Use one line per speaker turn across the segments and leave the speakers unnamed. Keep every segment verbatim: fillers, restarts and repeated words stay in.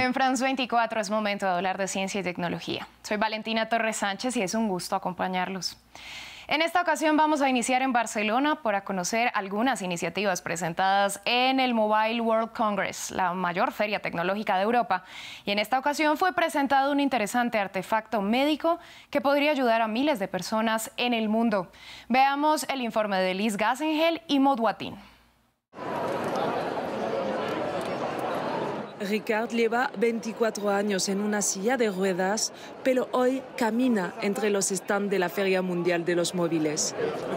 En France veinticuatro es momento de hablar de ciencia y tecnología. Soy Valentina Torres Sánchez y es un gusto acompañarlos. En esta ocasión vamos a iniciar en Barcelona para conocer algunas iniciativas presentadas en el Mobile World Congress, la mayor feria tecnológica de Europa. Y en esta ocasión fue presentado un interesante artefacto médico que podría ayudar a miles de personas en el mundo. Veamos el informe de Liz Gassengel y Maud Watin.
Ricard lleva veinticuatro años en una silla de ruedas, pero hoy camina entre los stands de la Feria Mundial de los Móviles.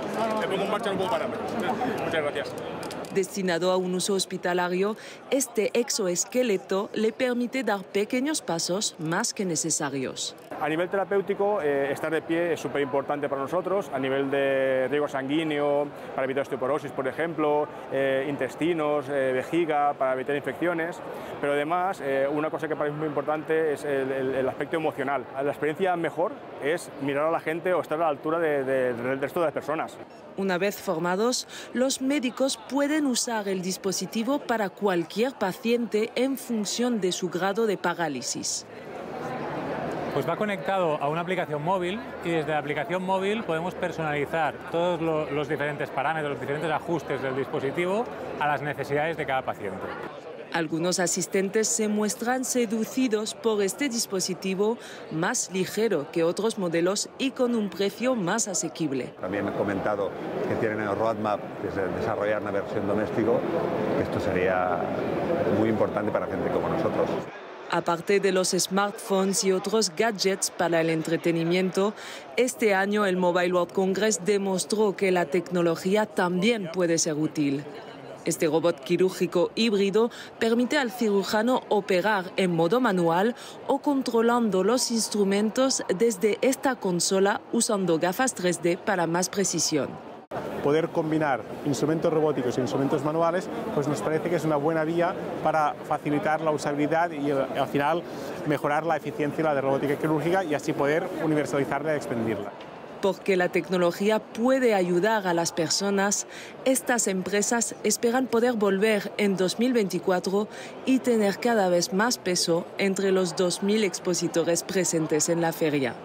Muchas gracias.
Destinado a un uso hospitalario, este exoesqueleto le permite dar pequeños pasos más que necesarios.
A nivel terapéutico, eh, estar de pie es súper importante para nosotros, a nivel de riego sanguíneo, para evitar osteoporosis, por ejemplo, eh, intestinos, eh, vejiga, para evitar infecciones, pero además eh, una cosa que parece muy importante es el, el, el aspecto emocional. La experiencia mejor es mirar a la gente o estar a la altura de, de, del resto de las personas.
Una vez formados, los médicos pueden usar el dispositivo para cualquier paciente en función de su grado de parálisis.
Pues va conectado a una aplicación móvil y desde la aplicación móvil podemos personalizar todos los diferentes parámetros, los diferentes ajustes del dispositivo a las necesidades de cada paciente.
Algunos asistentes se muestran seducidos por este dispositivo más ligero que otros modelos y con un precio más asequible.
También han comentado que tienen el roadmap de desarrollar una versión doméstico, que esto sería muy importante para gente como nosotros.
Aparte de los smartphones y otros gadgets para el entretenimiento, este año el Mobile World Congress demostró que la tecnología también puede ser útil. Este robot quirúrgico híbrido permite al cirujano operar en modo manual o controlando los instrumentos desde esta consola usando gafas tres D para más precisión.
Poder combinar instrumentos robóticos e instrumentos manuales, pues nos parece que es una buena vía para facilitar la usabilidad y al final mejorar la eficiencia de la robótica quirúrgica y así poder universalizarla y expandirla.
Porque la tecnología puede ayudar a las personas, estas empresas esperan poder volver en dos mil veinticuatro y tener cada vez más peso entre los dos mil expositores presentes en la feria.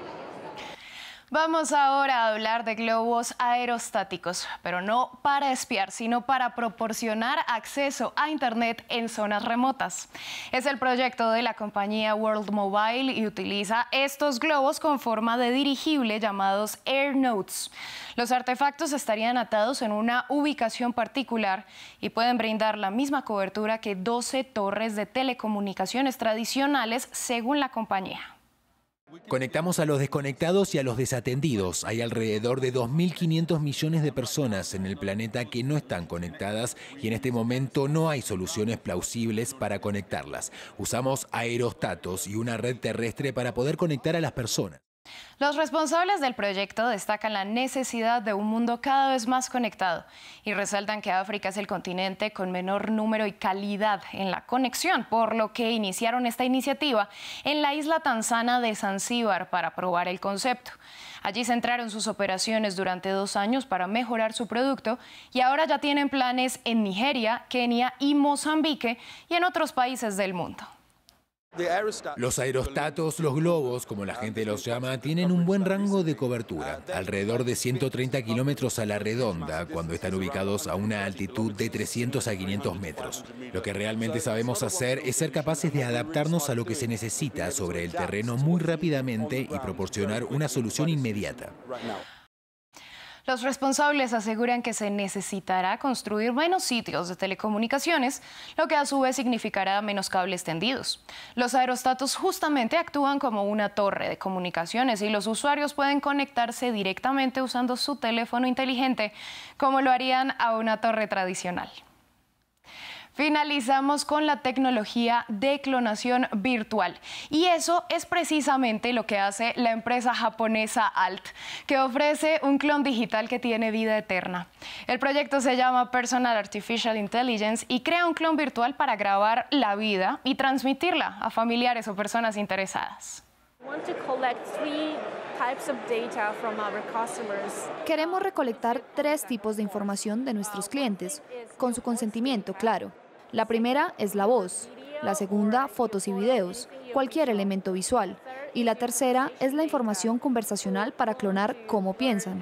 Vamos ahora a hablar de globos aerostáticos, pero no para espiar, sino para proporcionar acceso a Internet en zonas remotas. Es el proyecto de la compañía World Mobile y utiliza estos globos con forma de dirigible llamados AirNodes. Los artefactos estarían atados en una ubicación particular y pueden brindar la misma cobertura que doce torres de telecomunicaciones tradicionales, según la compañía.
Conectamos a los desconectados y a los desatendidos. Hay alrededor de dos mil quinientos millones de personas en el planeta que no están conectadas y en este momento no hay soluciones plausibles para conectarlas. Usamos aerostatos y una red terrestre para poder conectar a las personas.
Los responsables del proyecto destacan la necesidad de un mundo cada vez más conectado y resaltan que África es el continente con menor número y calidad en la conexión, por lo que iniciaron esta iniciativa en la isla tanzana de Zanzíbar para probar el concepto. Allí centraron sus operaciones durante dos años para mejorar su producto y ahora ya tienen planes en Nigeria, Kenia y Mozambique y en otros países del mundo.
Los aerostatos, los globos, como la gente los llama, tienen un buen rango de cobertura, alrededor de ciento treinta kilómetros a la redonda, cuando están ubicados a una altitud de trescientos a quinientos metros. Lo que realmente sabemos hacer es ser capaces de adaptarnos a lo que se necesita sobre el terreno muy rápidamente y proporcionar una solución inmediata.
Los responsables aseguran que se necesitará construir menos sitios de telecomunicaciones, lo que a su vez significará menos cables tendidos. Los aerostatos justamente actúan como una torre de comunicaciones y los usuarios pueden conectarse directamente usando su teléfono inteligente, como lo harían a una torre tradicional. Finalizamos con la tecnología de clonación virtual. Y eso es precisamente lo que hace la empresa japonesa Alt, que ofrece un clon digital que tiene vida eterna. El proyecto se llama Personal Artificial Intelligence y crea un clon virtual para grabar la vida y transmitirla a familiares o personas interesadas.
Queremos recolectar tres tipos de información de nuestros clientes, con su consentimiento, claro. La primera es la voz. la segunda, fotos y videos, cualquier elemento visual, y la tercera es la información conversacional para clonar cómo piensan.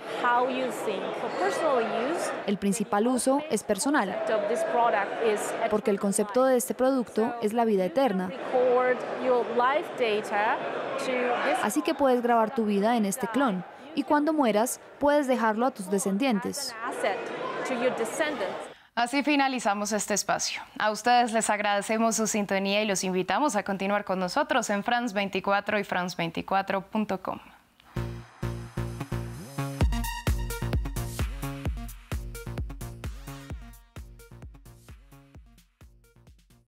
El principal uso es personal, porque el concepto de este producto es la vida eterna. Así que puedes grabar tu vida en este clon, y cuando mueras, puedes dejarlo a tus descendientes.
Así finalizamos este espacio. A ustedes les agradecemos su sintonía y los invitamos a continuar con nosotros en France veinticuatro y France veinticuatro punto com.